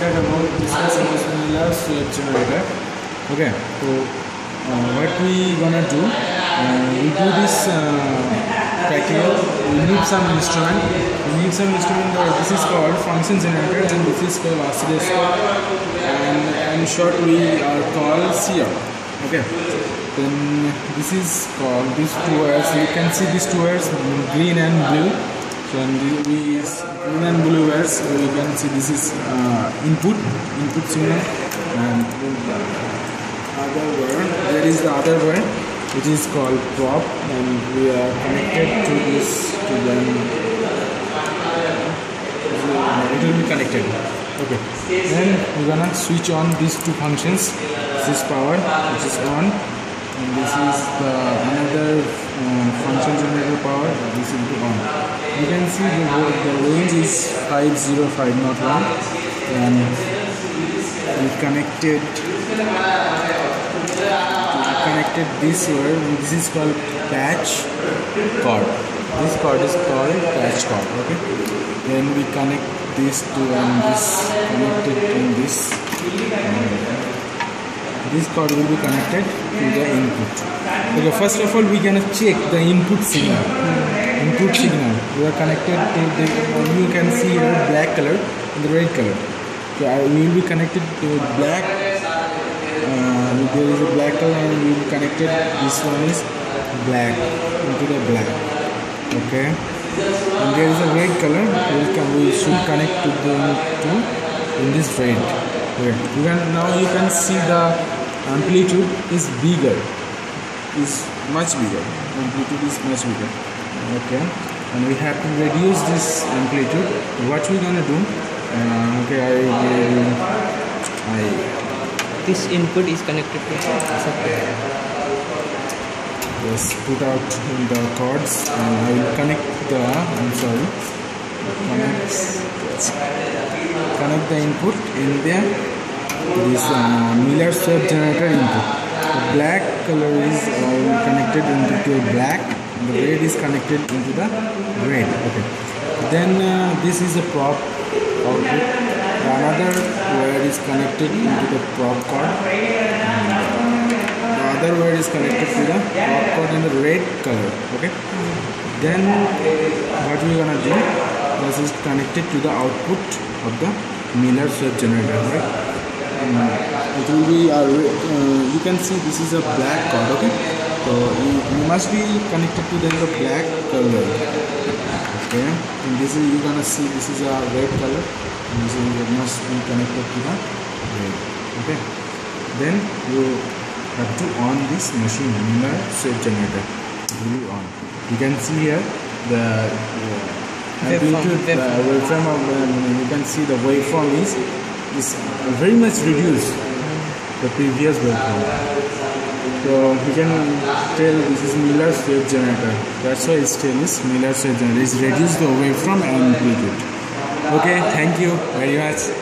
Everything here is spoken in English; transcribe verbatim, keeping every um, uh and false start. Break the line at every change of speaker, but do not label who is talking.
discuss about discuss about Miller wave generator. Okay, so uh, what we gonna do? Uh, we do this uh, practical. We need some instrument. We need some instrument. Uh, this is called function generator, and this is called oscilloscope. And in short, we are called C R. Okay. Then this is called these two wires. You can see these two wires, green and blue. So in these green and blue wires, you can see this is uh, input, input signal, and the other wire. There is the other wire, which is called prop, and we are connected to this to them. It will be connected. Okay. Then we're gonna switch on these two functions. This is power, which is on. And this is the another uh, function generator power. This will be on. You can see the, the range is five zero five, not one. And we connected we connected this wire. This is called patch cord. This cord is called patch cord. Okay. Then we connect this to and this connected in this. And this cord will be connected to the input. Okay, first of all, we gonna check the input signal. Input signal. We are connected to the. You can see here black color and the red color. So we will be connected to black. Uh, there is a black color, and we will be connected. This one is black into the black. Okay. And there is a red color. We can we should connect to the to in this red. Okay. You can now you can see the amplitude is bigger, is much bigger. Amplitude is much bigger. Okay, and we have to reduce this amplitude. What we gonna do? Uh, okay, I will. I.
This input is connected to supply.
Yes, put out the cords, and I will connect the. I'm sorry. Connect. Connect the input in there. This uh, Miller wave generator input. The black color is uh, connected into black, and the red is connected into the red. Okay. Then uh, this is a prop output. Another wire is connected into the prop cord. And the other wire is connected to the prop cord in the red color. Okay. Then what we gonna do? This is connected to the output of the Miller wave generator. Right. Um, it will be uh, uh, you can see this is a black cord. Okay, so you, you must be connected to the black color. Okay, and this is you're gonna see this is a red color, and this is it must be connected to the red. Okay, then you have to on this machine Miller wave generator. It will be on. You can see here the uh, amplitude, the waveform of uh, you can see the waveform is is very much reduced the previous waveform. So you can tell this is Miller wave generator. That's why it's still is Miller wave generator. It's reduced the waveform and amplitude. Okay, thank you very much.